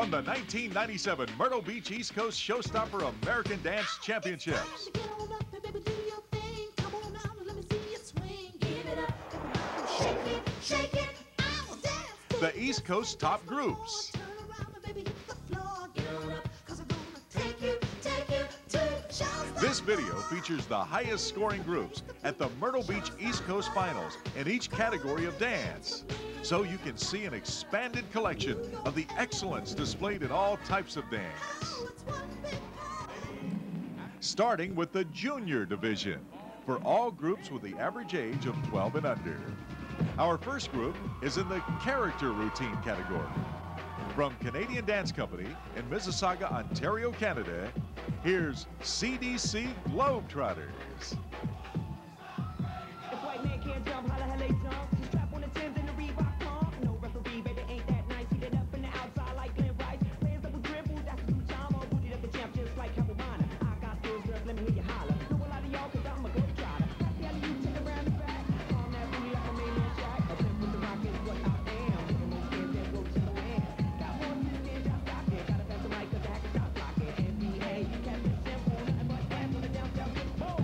from the 1997 Myrtle Beach East Coast Showstopper American Dance Championships. The East Coast top groups. This video features the highest scoring groups at the Myrtle Beach East Coast Finals in each category of dance. So you can see an expanded collection of the excellence displayed in all types of dance. Starting with the junior division, for all groups with the average age of 12 and under. Our first group is in the character routine category. From Canadian Dance Company in Mississauga, Ontario, Canada, here's CDC Globetrotters. If white man can't jump, holla, hella jump. Just strap on the Timbs and the Reebok pump. No referee, baby, ain't that nice. Heat it up in the outside like Glenn Rice. Players double dribble, that's the new time. All booted up the champ just like Carolina. I got skills, girls, let me hear you holler. Know a lot of y'all, cause I'm a good trotter. Got the alley, you take around the back. Calm that booty like a maniac shack. A pimp with the rock is what I am. Putting those skins and ropes in the hand. Got more than the stand, y'all stock it. Gotta pass the mic, cause the hack is shot block it. NBA, Captain Simple, nothing but fans on the down south. Boom!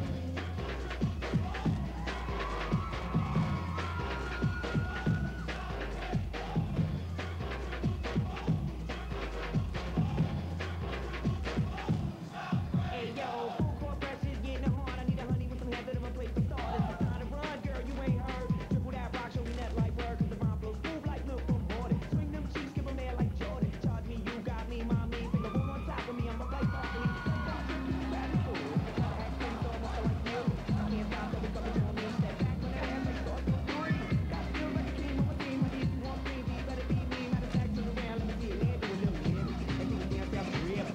Hey yo, full court pressure's getting hard. I need a honey with some head that I'm a place to start. It's the time to run, girl, you ain't heard. Triple that rock, show me that like word. Cause the rhyme flows smooth like milk from Borden. Swing them cheeks, give 'em air like Jordan. Charge me, you got me, mommy. Finger roll on top of me, I'm a play party. Bad and cool. Act things so much like you. Can't stop, double cup and tell me. Step back when that ass like start to three. Got skills like a team, I'm a team. When you want me, be better be me. Matter of fact, turn around, let me see it. Yeah, do a little bit. That thing dance out the real.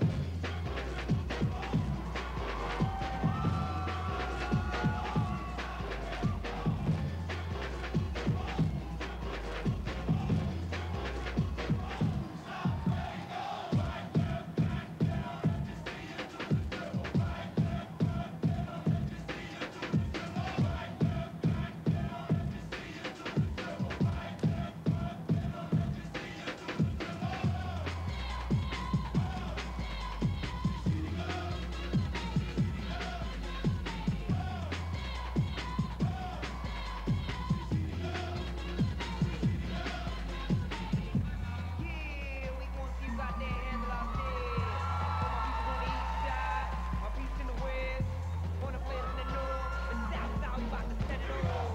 Yeah, we gon' see who got that handle out there. For my people on the east side, my peeps in the west, on the players in the north, and south, we about to set it off.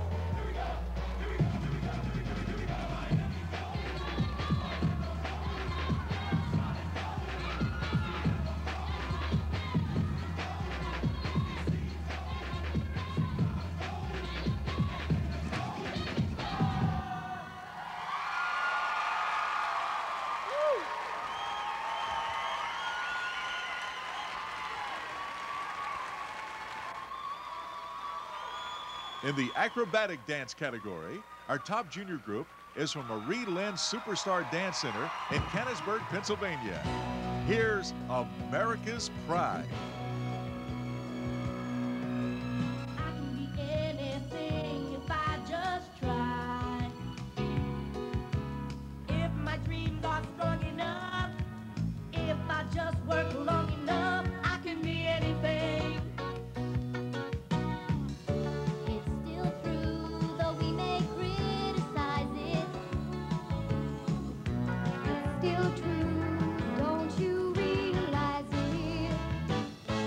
In the acrobatic dance category, our top junior group is from Marie Lynn Superstar Dance Center in Canonsburg, Pennsylvania. Here's America's Pride. I can be anything if I just try. If my dreams are strong enough, if I just work long enough, I can be anything. It's still true, though we may criticize it. It's still true, don't you realize it?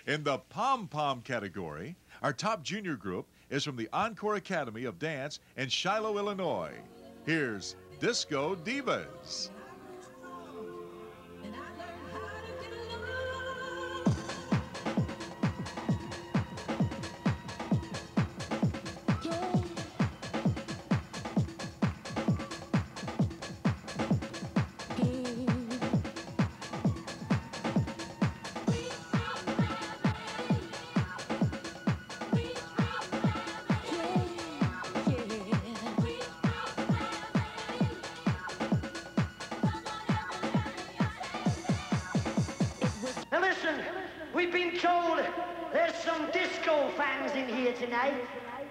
In the pom-pom category, our top junior group is from the Encore Academy of Dance in Shiloh, Illinois. Here's Disco Divas. Now listen, we've been told there's some disco fans in here tonight.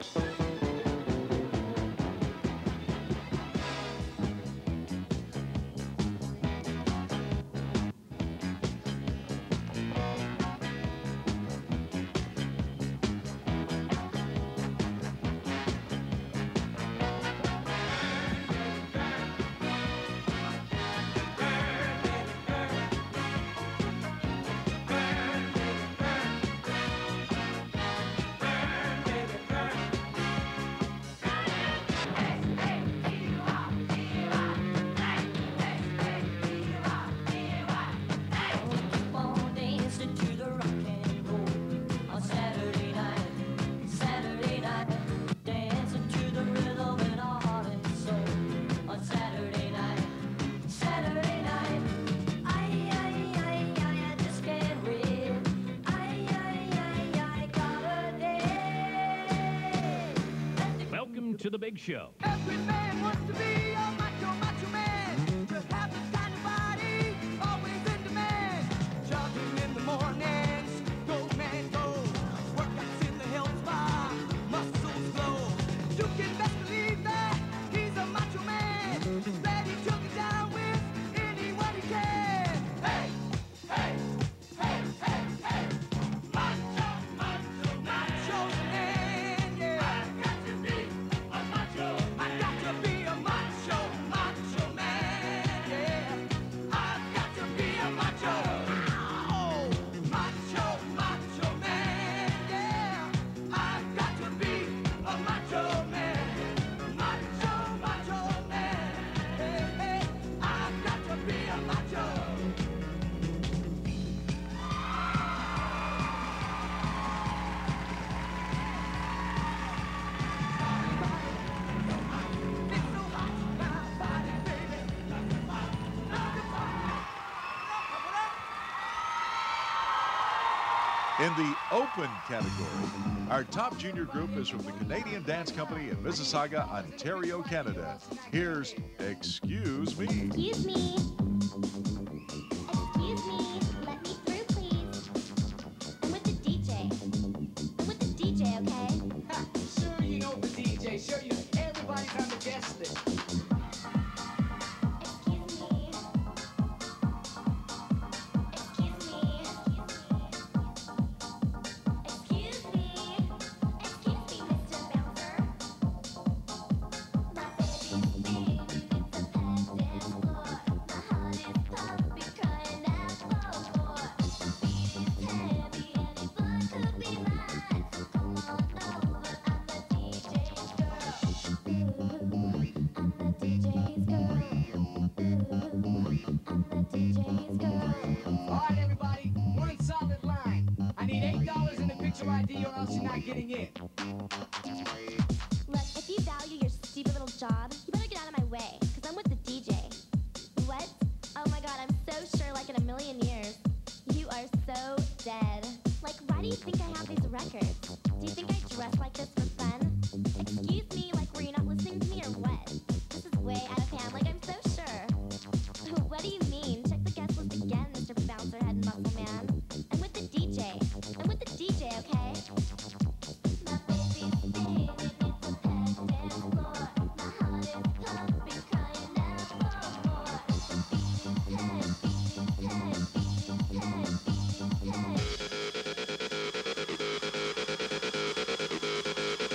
Welcome to the big show. Every man wants to be a macho, macho man. Just have this kind of body, always in demand. Jogging in the mornings, go man go. Workouts in the health spa, muscles glow. You can best believe that he's a macho man. Ready to get down with anyone he can. Hey, hey, hey, hey, hey. Macho, macho, macho man, yeah. I've got to be a macho. I've got to be a macho, macho man, yeah. I've got to be a macho. Oh, macho, macho man, yeah. I've got to be a macho man. Macho, macho man. Hey, hey, I've got to be a macho. It's so hot, my body, baby. In the open category, our top junior group is from the Canadian Dance Company in Mississauga, Ontario, Canada. Here's Excuse Me. Excuse me. Excuse me. Let me through, please. I'm with the DJ. I'm with the DJ, okay? Sure, you know the DJ. Sure, you. Everybody's on the guest list. Excuse me. Excuse me. Excuse me. Excuse me, Mr. Bouncer. My baby's singing, it's a pet dance floor. My heart is pumping, crying out for more. Beat is heavy and his blood could be mine. Come on over, I'm the DJ's girl. I'm the DJ's girl. I'm the DJ's girl. All right, everybody, we're in solid line. I need $8 in the picture ID, or else you're not getting in. Look, if you value your stupid little job, you better get out of my way, because I'm with the DJ. What? Oh my god, I'm so sure like in a million years. You are so dead. Like, why do you think I have these records? Do you think I dress like this for fun? Excuse me, like, were you not listening to me or what? This is way out of hand, like, I'm so sure. What do you mean? Check the guest list again, Mr. Bouncer Head and Muscle Man. I'm with the DJ. I'm with the DJ, okay? My baby's singing, it's a pet dance floor. My heart is pumping, crying out for more. Beat is heavy, heavy, heavy, heavy.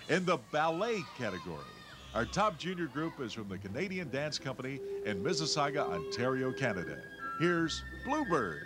In the ballet category, our top junior group is from the Canadian Dance Company in Mississauga, Ontario, Canada. Here's Bluebird.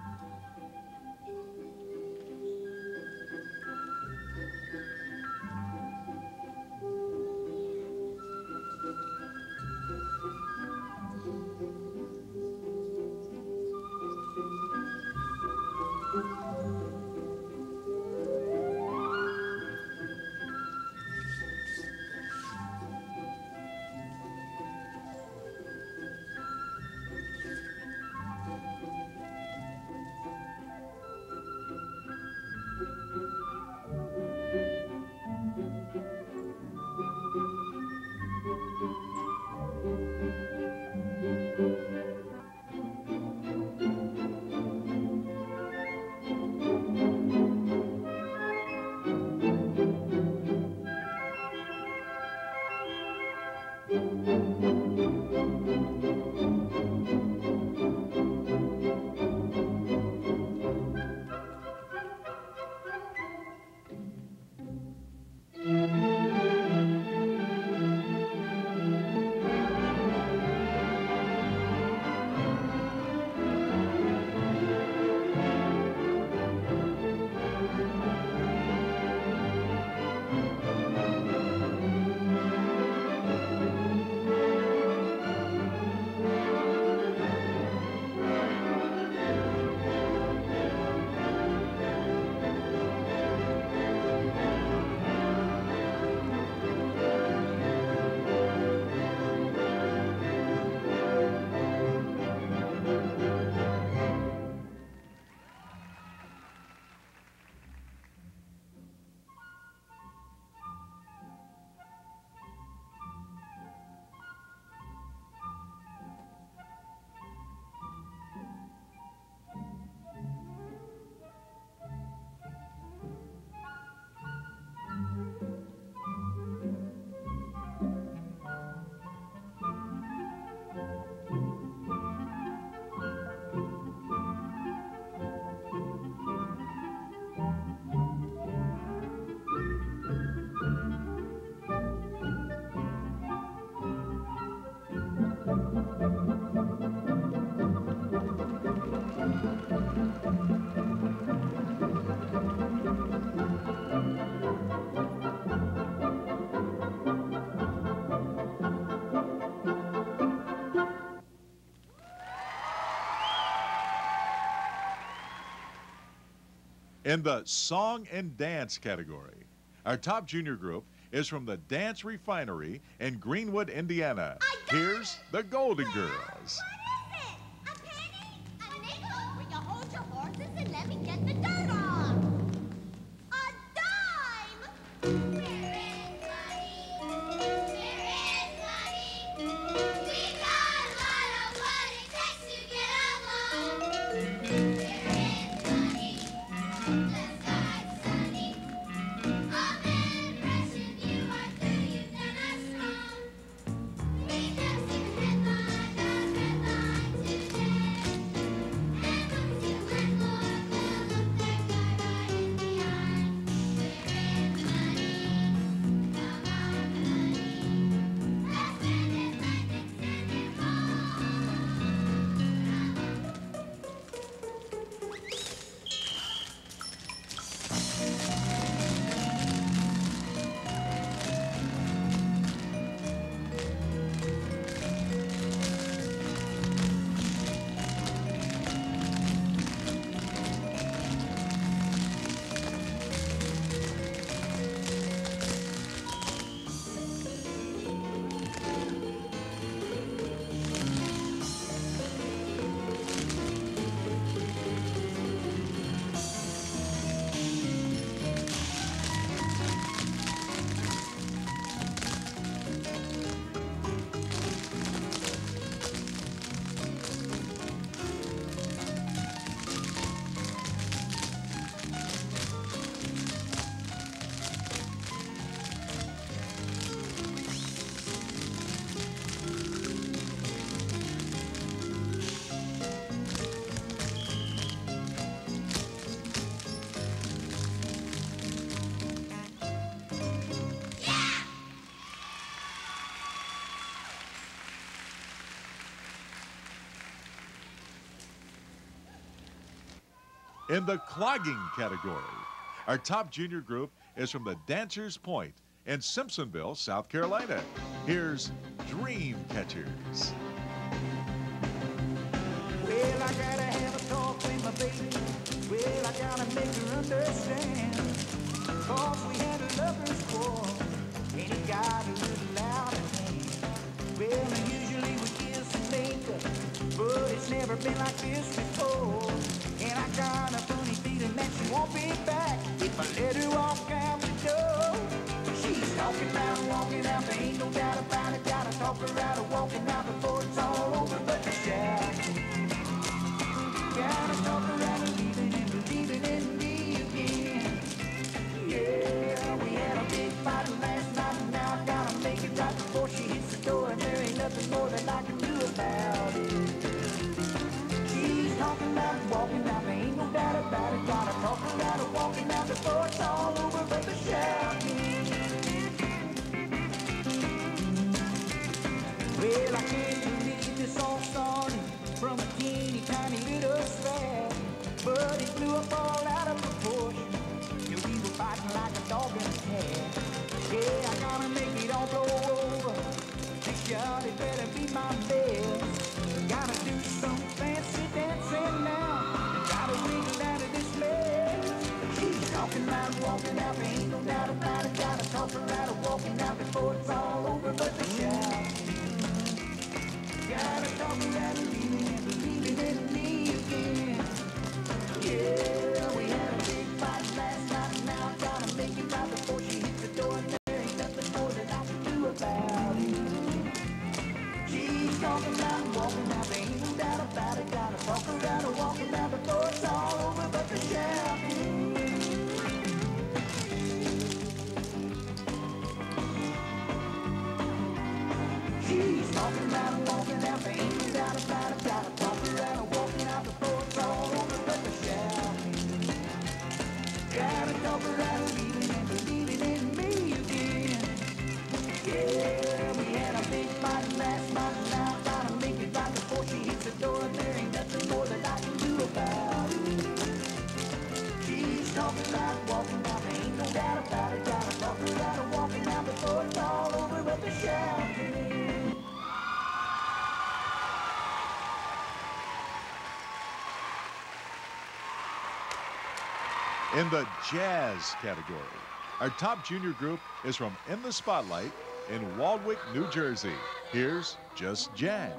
In the Song and Dance category, our top junior group is from the Dance Refinery in Greenwood, Indiana. Here's the Golden Girls. What is it? A penny? A nickel? Will you hold your horses and let me get the dirt off? A dime? Where is money? Where is money? We got a lot of what it takes to get along. Where is money? The sky's sunny. All men impression you are through, you've done us wrong. We just see the headline, In the clogging category, our top junior group is from the Dancers Point in Simpsonville, South Carolina. Here's Dream Catchers. Well, I gotta have a talk with my baby. Well, I gotta make her understand. Cause we had a lover's quarrel, and it got a little out of hand. Well, and usually we kiss and make up, but it's never been like this before. And I got a funny feeling that she won't be back if I let her walk out the door. She's talking about walking out, there ain't no doubt about it. Gotta talk her out of walking out before it's all over, but the shout. Gotta talk her out of leaving and believing in me again. Yeah, we had a big fight last night, and now I gotta make it right before she hits the door, and there ain't nothing more that I can do about it. She's talking about walking out, there ain't no doubt about it. Gotta talk her out of walking out before it's all over, but the shouting. Well, I can't believe this all started from a teeny tiny little spat, but it blew up all out of proportion. Yeah, we were fighting like a dog and a cat. Yeah, I gotta make it all blow over. This shot, it better be my best. Gotta do some fancy dancing now. Gotta wiggle out of this mess. She's talking about walking out, there ain't no doubt about it. Gotta talk her out of walking out before it's all over, but the shout. Gotta talk her out of leaving and believing in me again. Yeah, we had a big fight last night, and now I gotta make it right before she hits the door, and there ain't nothing more that I can do about it. She's talking about walking out, there ain't no doubt about it. Gotta talk her out of walking out before it's all over, but the shouting. She's talking about walking out, there ain't no doubt about it. Gotta talk her out of walking out before it's all over, but the shouting. Gotta talk her out of leaving and believing in me again. Yeah, we had a big fight last night, and now I gotta make it right before she hits the door, and there ain't nothing more that I can do about it. She's talking about walking out, there ain't no doubt about it. Gotta talk her out of walking out before it's all over, but the shouting. In the jazz category, our top junior group is from In the Spotlight in Waldwick, New Jersey. Here's Just Jazz.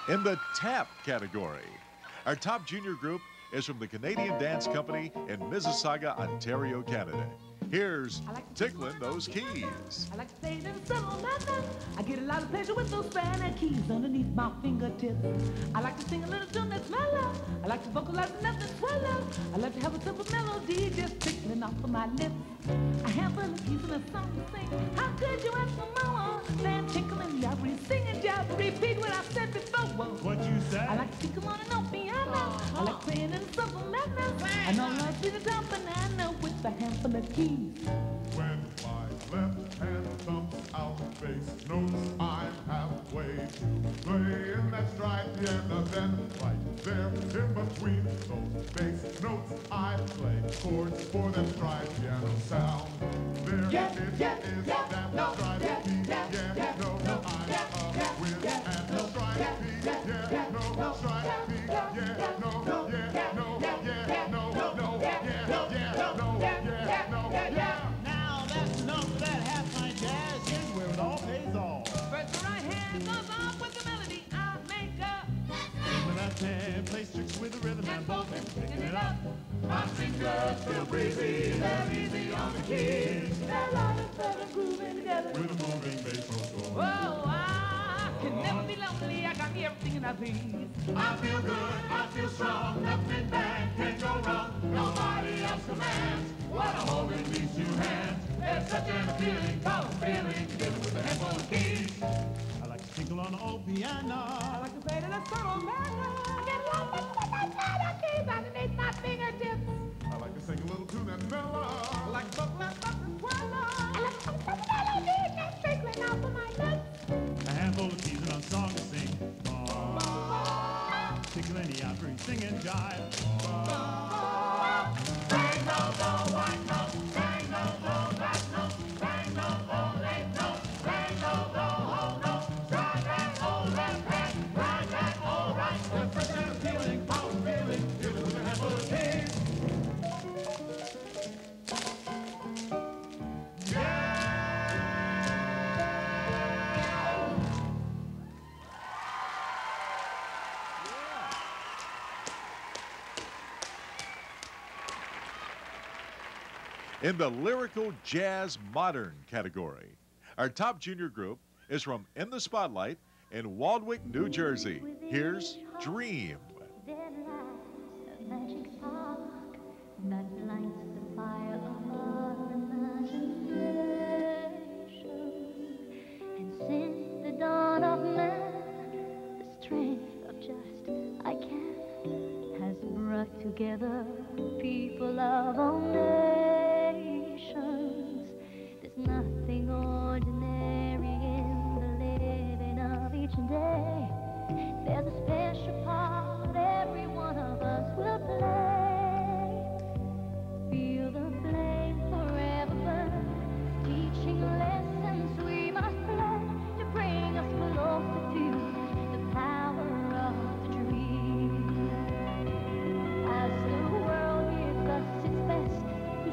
In the tap category, our top junior group is from the Canadian Dance Company in Mississauga, Ontario, Canada. Here's Tickling Those Keys. I like to say it in a song, I get a lot of pleasure with those Spanish keys underneath my fingertips. I like to sing a little tune that's mellow. I like to vocalize enough to swallow. I like to have a simple melody just tickling off of my lips. A handful of keys in a song to sing. How could you ask for more than tickling every singing job? Repeat what I said before. What you say? I like to tickle on an old piano. I like playing in a simple manner. I know I see the top banana with a handful of keys. When my left hand thumps out bass notes, I have way to play in that stride piano. Then right there in between those bass notes, I play chords for that stride piano sound. There it is, that stride piece, yeah, no, I'm with, and the stride piece, yeah, no, stride piece, yeah, no, yeah, no, yeah, no, no, yeah, no, yeah, no, yeah. Now that's enough of that half-pint jazz. Here's where it all pays off. First the right hand goes off with the melody I make up. With that hand, plays tricks with the rhythm and both hands picking it up. My fingers feel breezy, they're easy on the keys. They're light and fun and grooving together. With a moving bass note. Whoa, I can never be lonely. I got me everything I please. I feel good, I feel strong, nothing bad can go wrong. Nobody else commands what a hold in these two hands. There's such an appealing, color feeling, given with a handful of keys. I like to tinkle on the old piano. I like to play to the subtle manner. I get lost with the melody keys underneath my fingertips. I like to sing a little tune that's mellow. I like to buckle and buck and swallow. I like to sing the melody just trickling out of my lips. A handful of keys and a song to sing. Tickle any out for singing jive. Bang, no, no, white note. Bang, no, no, black note. Bang, no, no, late note. Bang, no, no, whole note. Drive that old left hand. Ride that old right. The fresh and feeling, power feeling. Give it with a handful of keys. In the lyrical jazz modern category, our top junior group is from In the Spotlight in Waldwick, New Jersey. Here's Dream. There lies a magic spark that lights the fire of our imagination. And since the dawn of man, the strength of just I can has brought together people of all nations. There's nothing ordinary in the living of each day. There's a special part every one of us will play. Feel the flame forever burn, teaching lessons we must learn to bring us closer to the power of the dream. As the world gives us its best,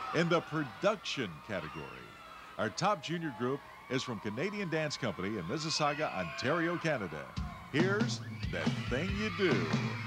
In the production category, our top junior group is from Canadian Dance Company in Mississauga, Ontario, Canada. Here's That Thing You Do.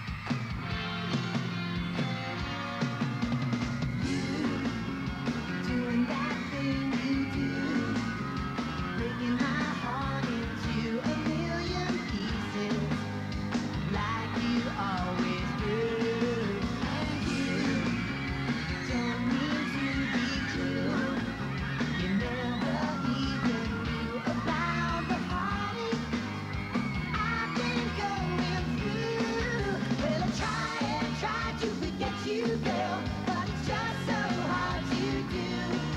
Doing that thing you do, breaking my heart into a million pieces, like you always do. And you don't mean to be cruel. You never even knew about the heartache I've been going through. Well, I try to forget you, girl, but it's just so hard to do.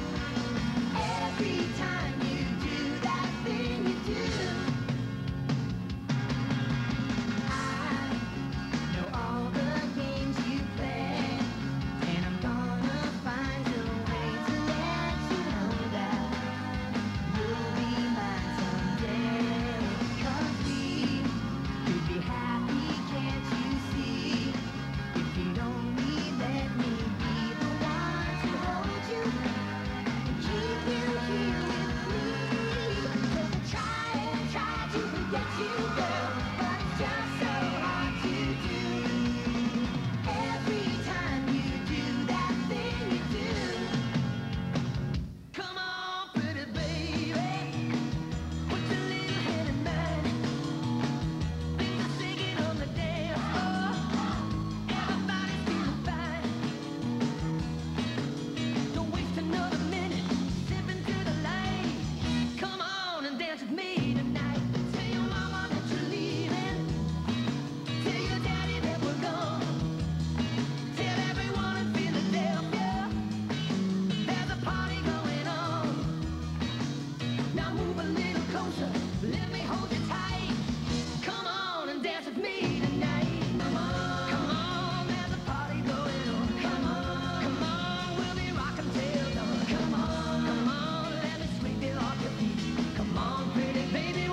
Every time you do that thing you do, I know all the games you play, and I'm gonna find a way to let you know that you'll be mine someday. 'Cause we could be happy, can't you see? If you'd only let me be the one to hold you and keep you here with me. 'Cause I try to forget you, girl, but it's just so hard to do. Every time you do that thing you do. Come on, pretty baby, put your little hand in mine. Things are singing on the dance floor. Everybody's feeling fine. Don't waste another minute, step into the light. Come on and dance with me tonight. Tell your mama that you're leaving. Tell your daddy that we're gone. Tell everyone in Philadelphia there's a party going on. Now move a little closer, let me hold you tight. Come on and dance with me tonight. Come on, there's a party going on. Come on, we'll be rocking till dawn. Come on, let me sweep you off your feet. Come on, pretty baby,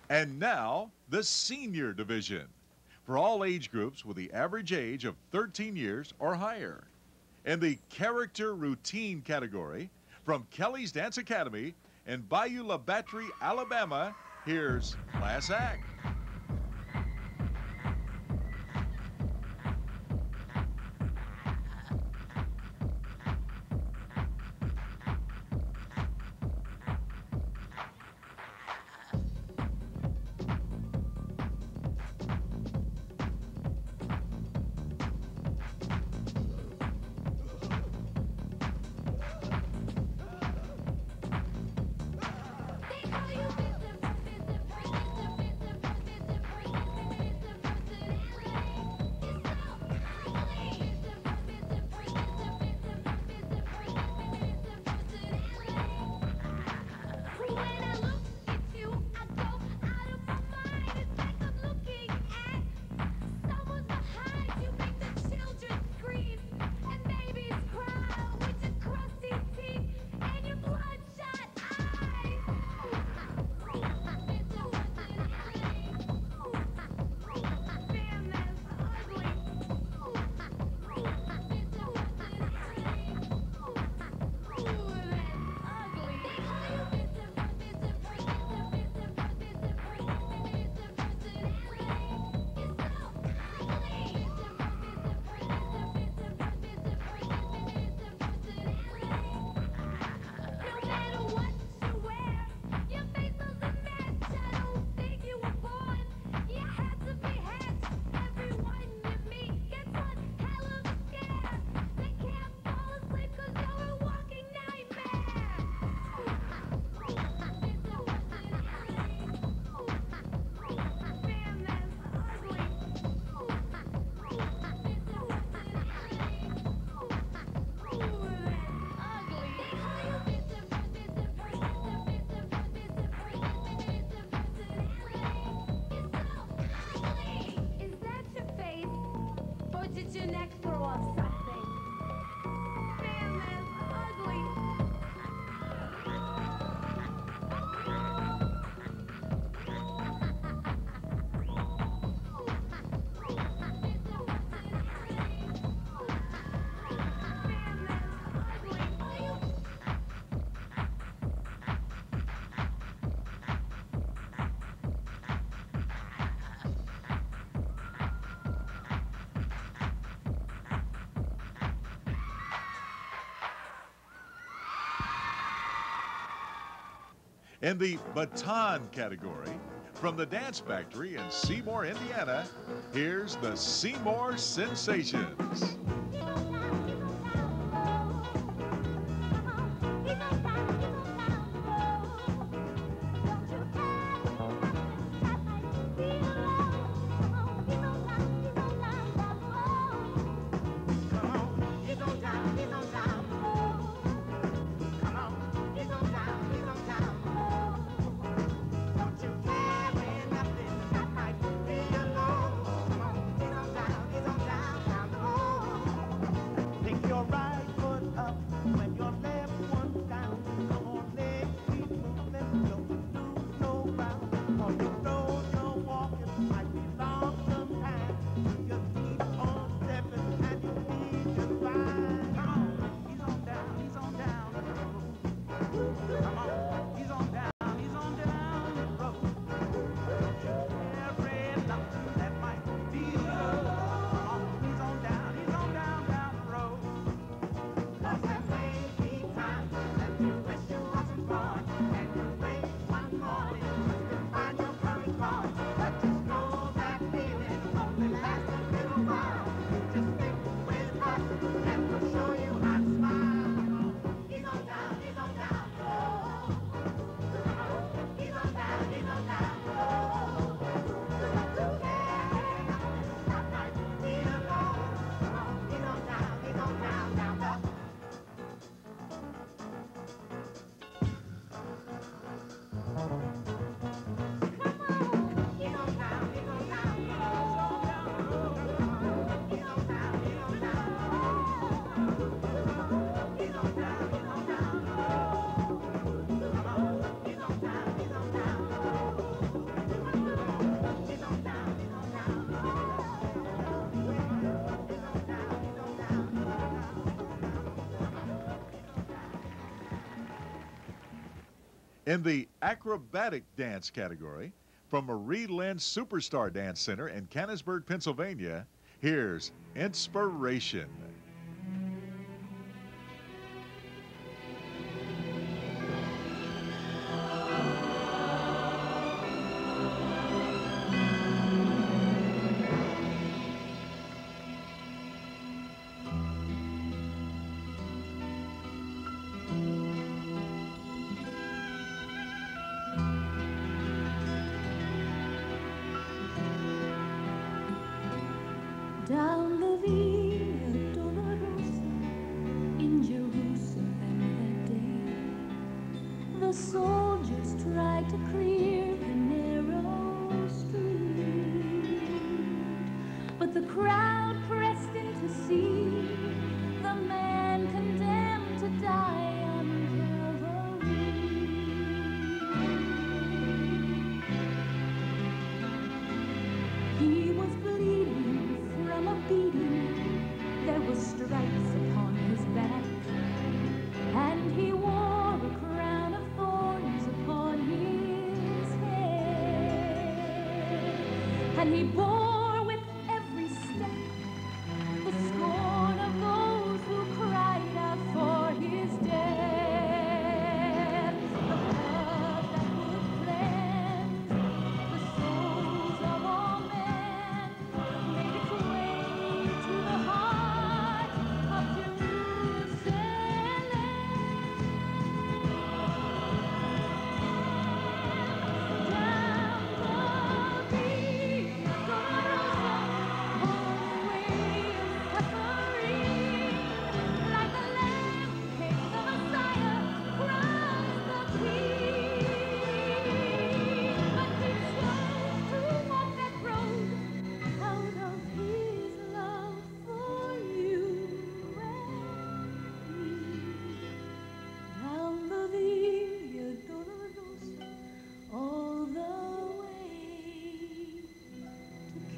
And now, the senior division for all age groups with the average age of 13 years or higher. In the character routine category, from Kelly's Dance Academy in Bayou La Batterie, Alabama, here's Class Act. In the baton category, from the Dance Factory in Seymour, Indiana, here's the Seymour Sensations. In the acrobatic dance category, from Marie Lynn Superstar Dance Center in Canonsburg, Pennsylvania, here's Inspiration. Down the Via Dolorosa in Jerusalem that day, the soldiers tried to clear the narrow street, but the crowd pressed in to see the man condemned to die on Calvary. He was bleeding from a beating, there were stripes upon his back, and he wore a crown of thorns upon his head, and he bore with every step the scorn of those who cried out for his death. The blood that would cleanse the souls of all men made its way to the heart of Jerusalem. Down the Via Dolorosa, on the way of suffering, like a lamb came the Messiah, Christ the King. But he chose to walk that road out of his love for you and me. Down the Via Dolorosa, all the way to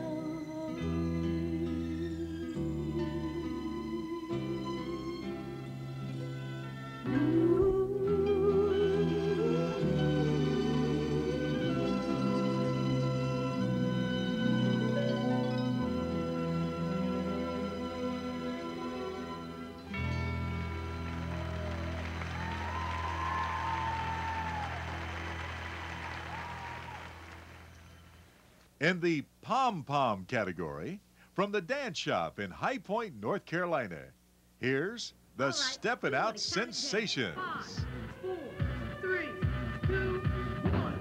In the pom-pom category, from the dance shop in High Point, North Carolina, here's the Steppin' Out Sensations. 5, 4, 3, 2, 1.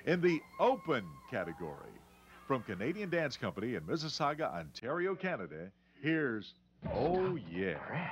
In the open category, from Canadian Dance Company in Mississauga, Ontario, Canada, here's Oh Yeah.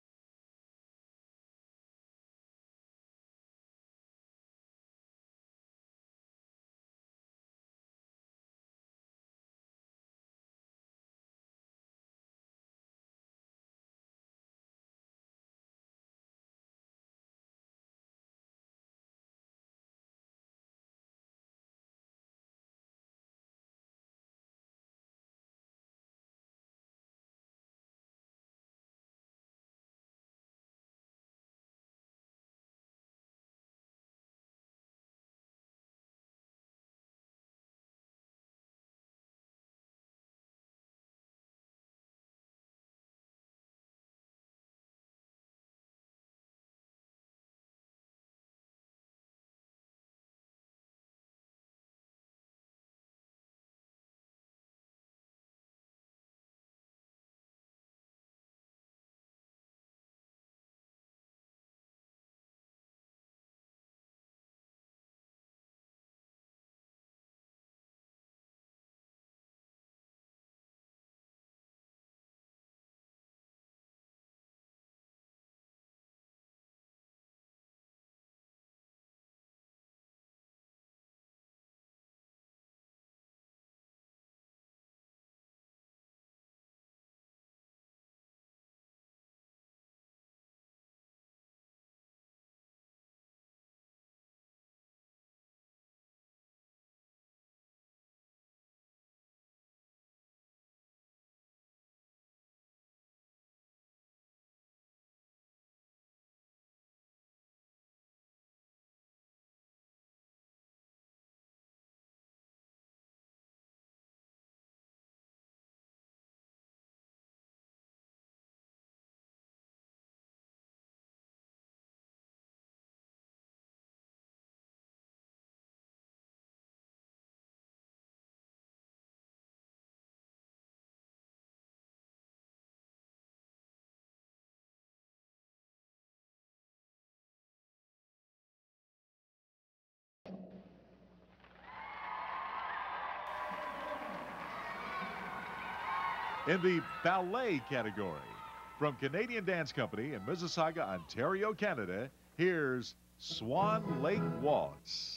In the ballet category, from Canadian Dance Company in Mississauga, Ontario, Canada, here's Swan Lake Waltz.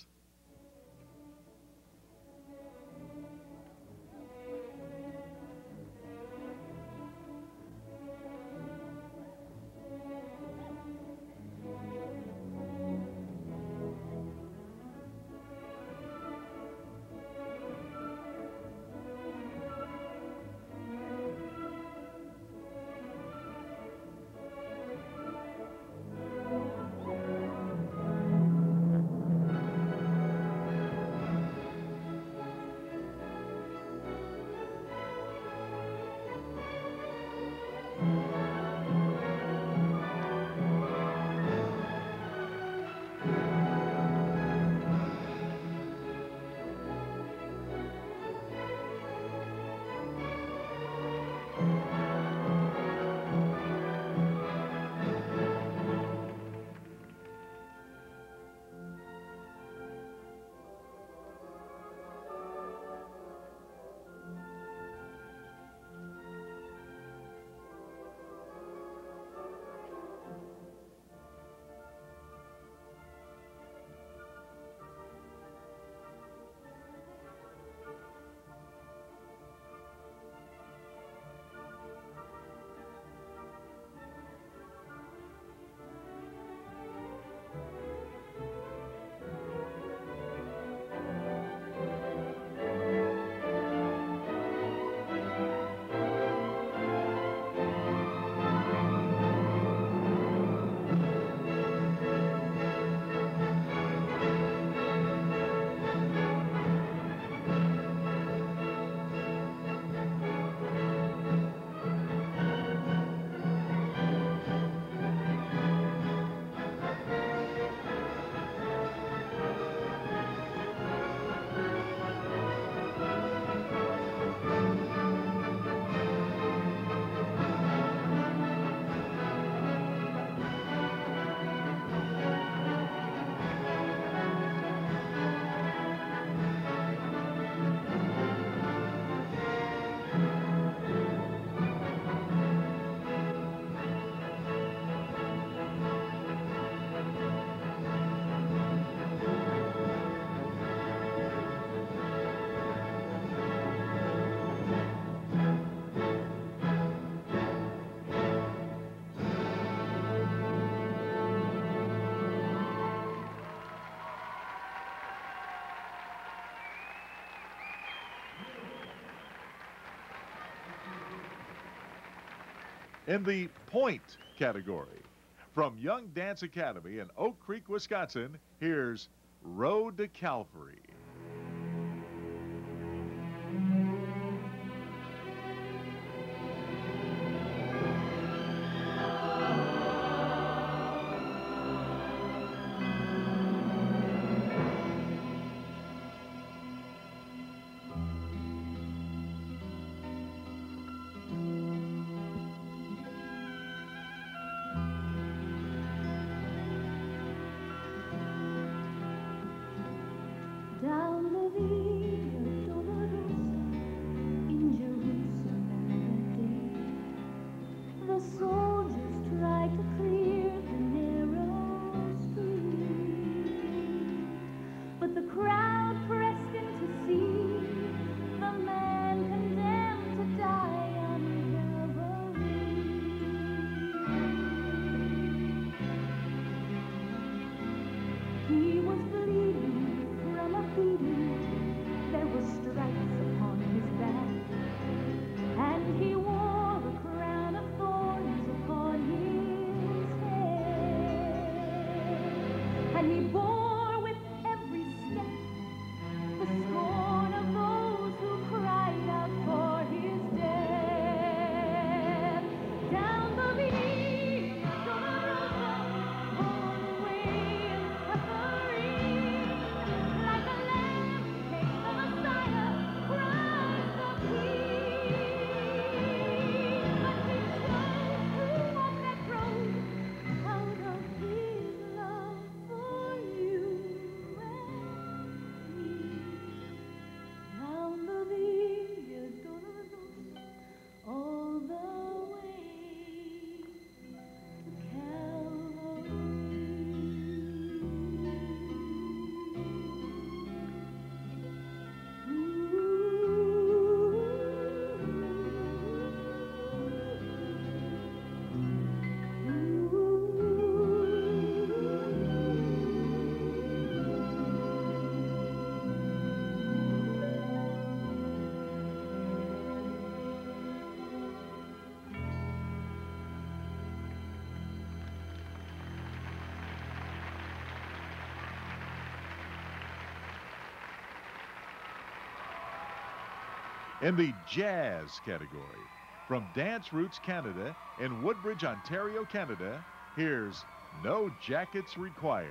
In the point category, from Young Dance Academy in Oak Creek, Wisconsin, here's Road to Calvary. Down the Via Dolorosa in Jerusalem that day, the soldiers tried to clear the narrow street, but the crowd pressed in to see the man condemned to die on Calvary. He was bleeding from a beating, there were stripes upon his back, and he wore a crown of thorns upon his head, and he bore with every step the scorn of those who cried out for his death. Down the Via Dolorosa, all the way in suffering, like a lamb came the Messiah, Christ the King. But he chose to walk that road out of his love for you and me. Down the Via Dolorosa, all the way to Calvary. In the jazz category, from Dance Roots Canada in Woodbridge, Ontario, Canada, here's No Jackets Required.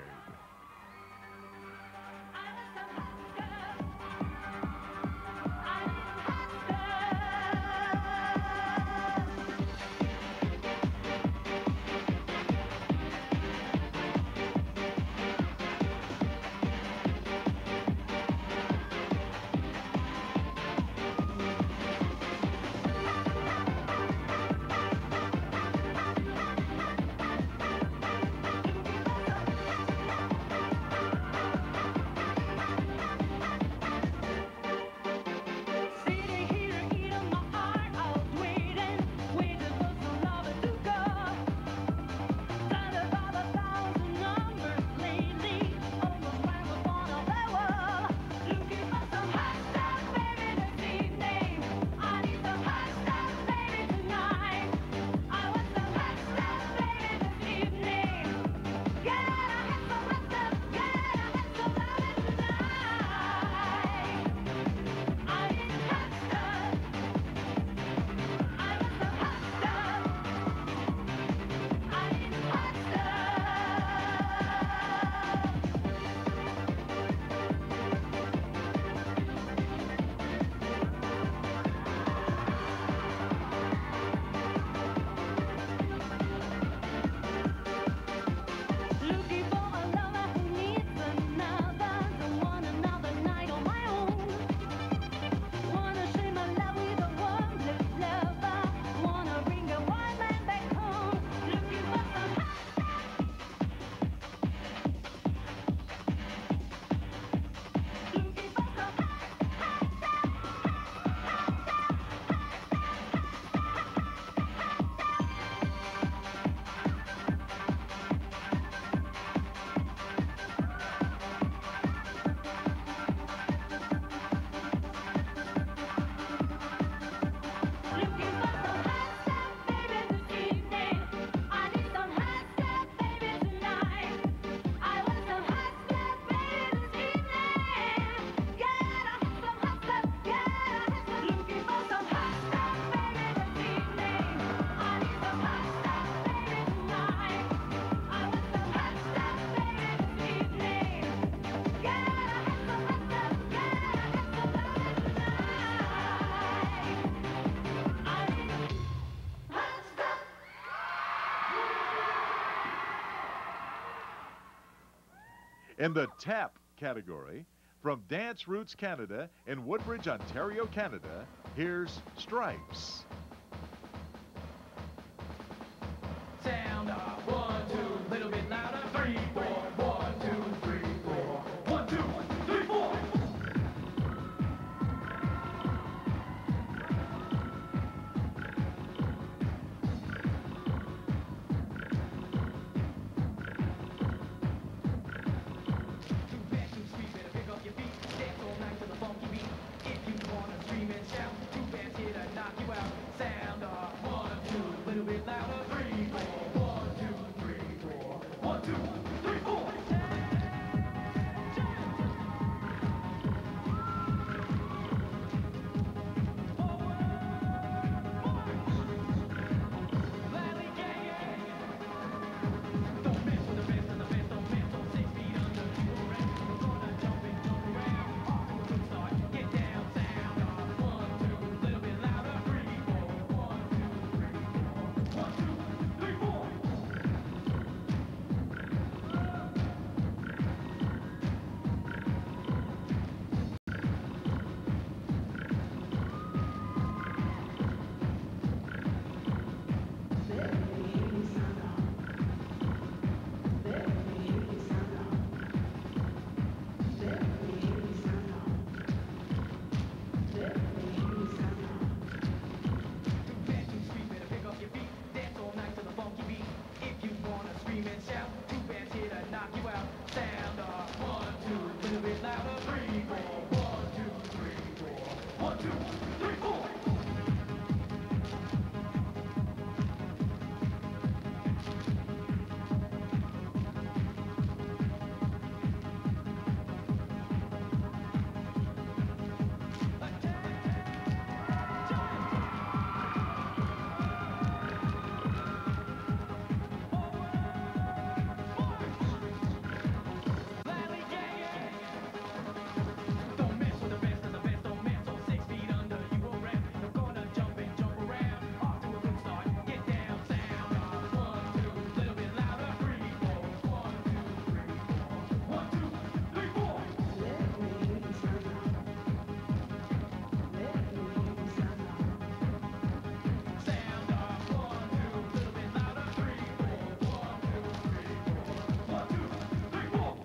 In the tap category, from Dance Roots Canada in Woodbridge, Ontario, Canada, here's Stripes. Sound off. 1, 2, little bit louder. 3, 4. 1, 2, 3, 4. 1, 2, 3, 4. Sound off. 1, 2, little bit louder. 3, 4. 1, 2, 3, 4. 1, 2, 3, 4. Valley gang. Don't mess with the best of the best. Don't mess on 6 feet under. You around. We're gonna jump and jump around. Off to a good start. Get down. Sound off. 1, 2, little bit louder. 3, 4. 1, 2, 3, 4. 1, 2, 3, 4. Sound off. 1, 2, little bit louder. 3, 4. 1, 2, 3, 4. 1, 2, 3, 4. Valley gang. Don't mess with the best of the best. Don't mess on 6 feet under. You around. We're gonna jump and jump around. Off to a good start. Get down. Sound off. 1, 2, little bit louder. 3, 4. 1, 2, 3, 4. 1, 2, 3, 4. Sound off. 1, 2, little bit louder. 3, 4. 1, 2, 3, 4. 1, 2, 3, 4.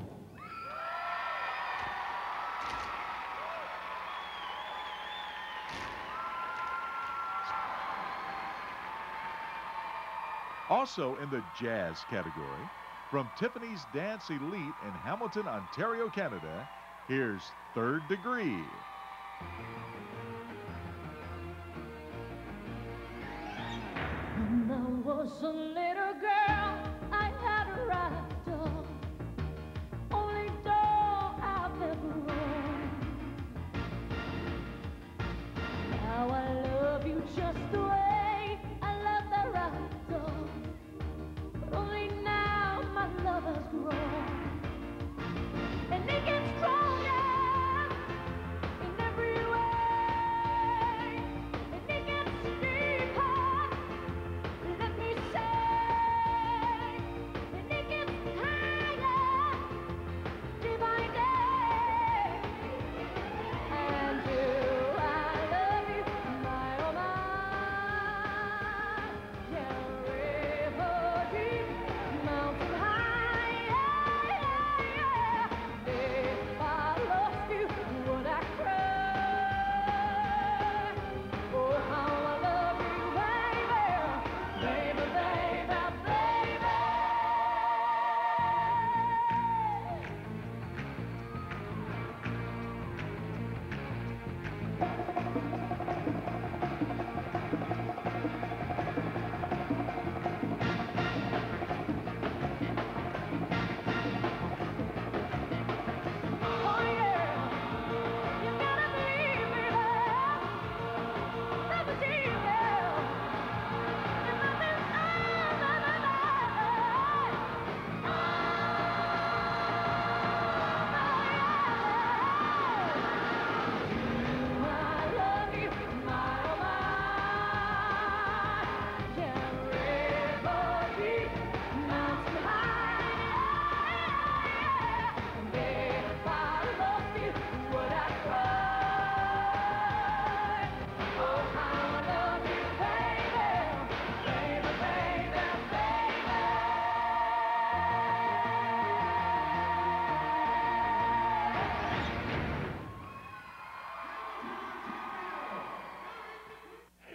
Also in the jazz category, from Tiffany's Dance Elite in Hamilton, Ontario, Canada, here's Third Degree. When I was a little girl, I had a right door, only door I've ever owned. Now I love you just the way I love that right door, but only now my love has grown, and it gets stronger in every way, and it gets deeper. Let me say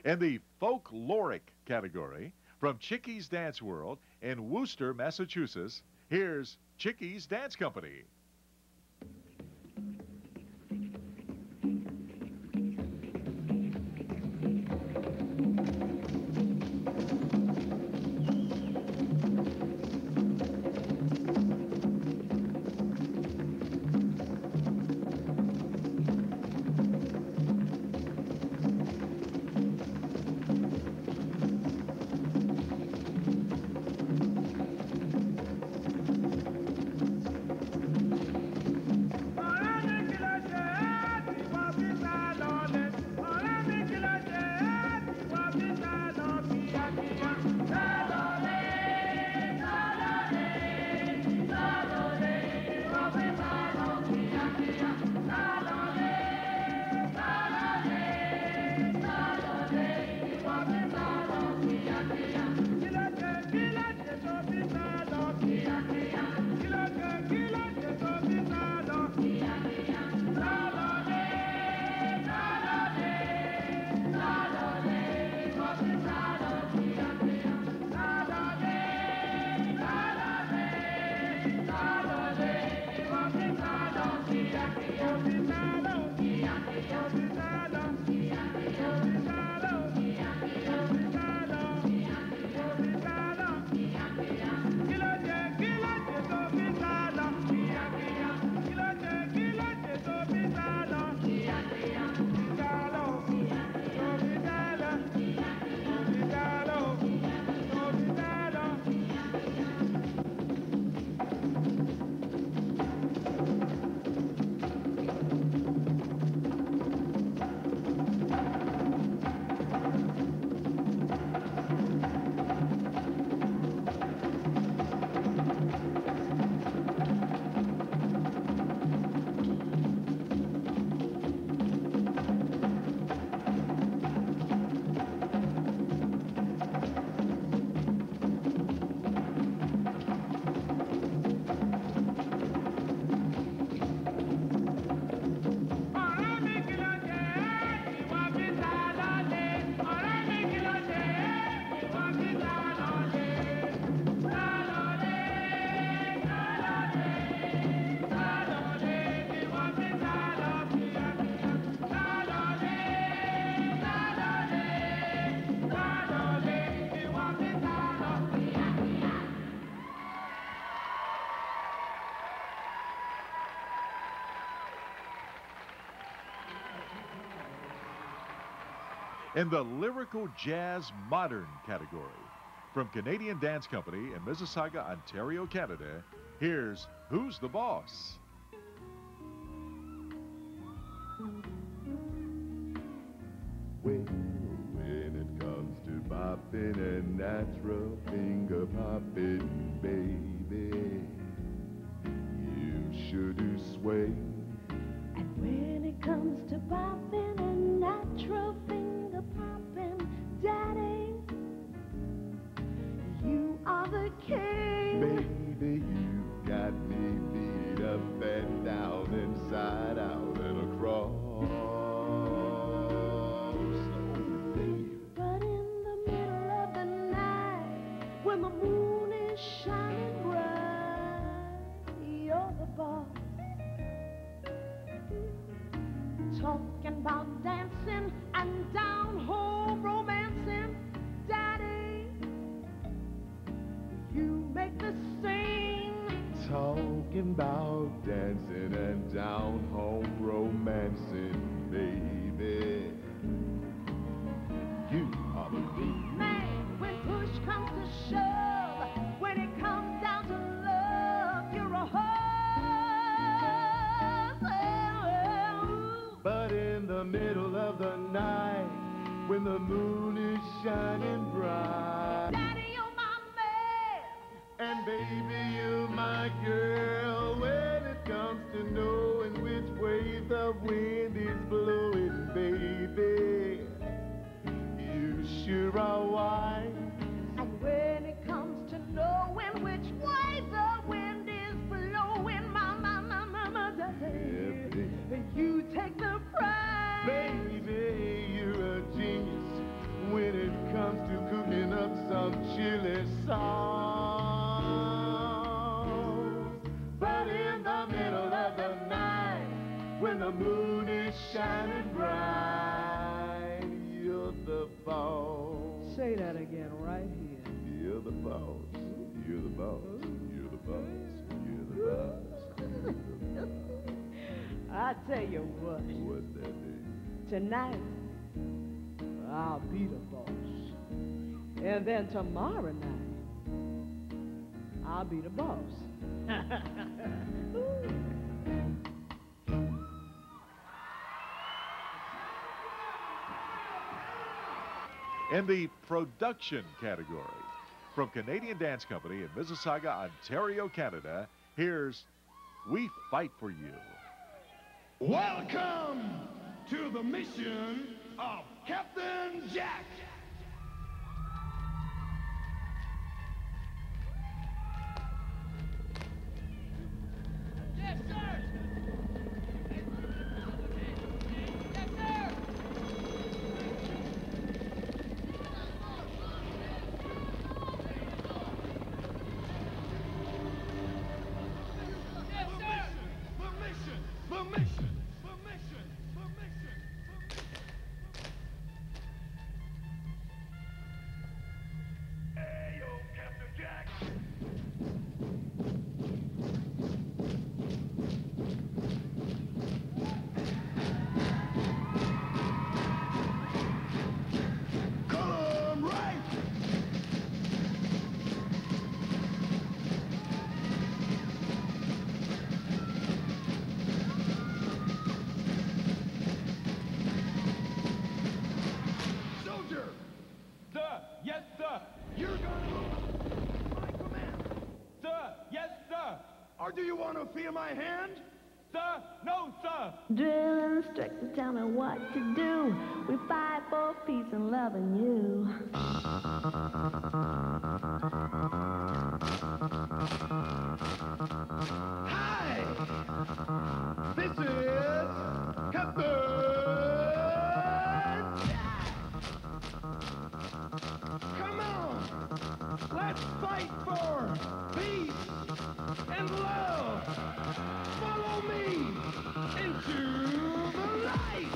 In the folkloric category, from Chickies Dance World in Worcester, Massachusetts, here's Chickies Dance Company. In the lyrical jazz modern category, from Canadian Dance Company in Mississauga, Ontario, Canada, here's Who's the Boss? When it comes to popping and natural finger popping, baby, you sure do sway. And when it comes to popping and natural finger popping, Daddy, you are the king. Baby, you got me beat up and down, inside out and across. But in the middle of the night, when the moon is shining bright, you're the boss. Talking about dancing and down home romancing, Daddy, you make the scene. Talking about dancing and down home romancing, baby, you are the queen. Man, when push comes to shove, when it comes down to love, you're a husband. But in the middle of the night, when the moon is shining bright, Daddy, you're my man. and baby, you're my girl. When it comes to knowing which way the wind is blowing, baby, you sure are wise. And when it comes to knowing which way the wind is blowing, my daddy, you take the prize. Baby, you're a genius when the moon is shining bright. You're the boss. Say that again right here. You're the boss. You're the boss. You're the boss. You're the boss. I tell you what, What's that mean? tonight I'll be the boss. And then tomorrow night I'll be the boss. In the production category, from Canadian Dance Company in Mississauga, Ontario, Canada, here's We Fight For You. Welcome to the mission of Captain Jack. Yes, sir. Yes, sir. Yes, sir. The mission. The mission. The mission. The mission. Hey, yo, Captain Jack. Come right. Soldier! Sir, yes, sir. You're gonna move my command. Sir, yes, sir. Or do you want to feel my hand? Sir, no, sir. Drill instructors tell me what to do. We fight for peace and love and you. Hi! This is Captain Jack! Come on! Let's fight for peace and love! Follow me into the light!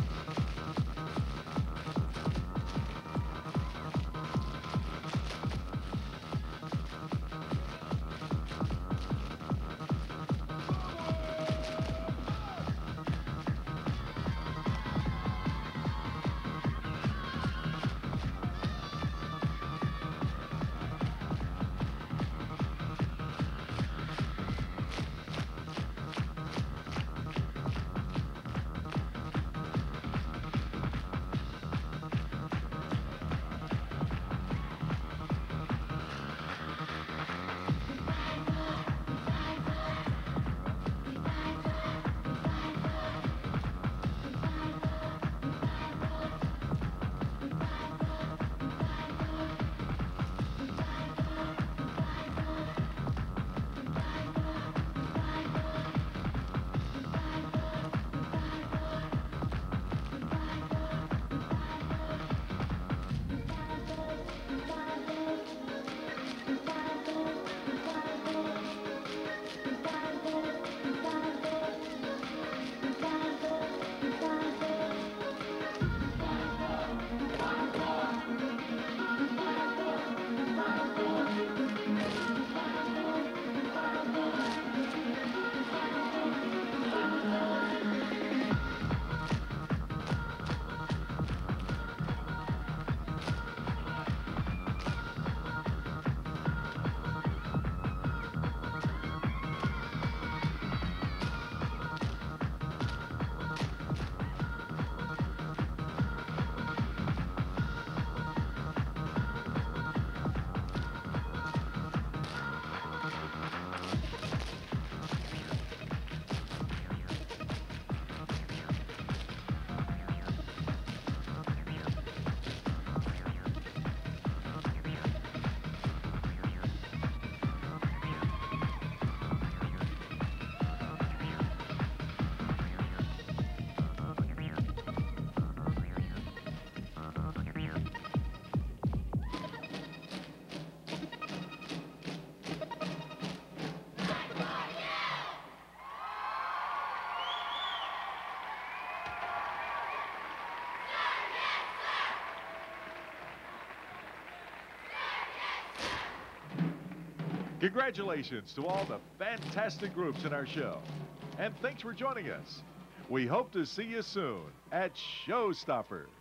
Congratulations to all the fantastic groups in our show. And thanks for joining us. We hope to see you soon at Showstoppers.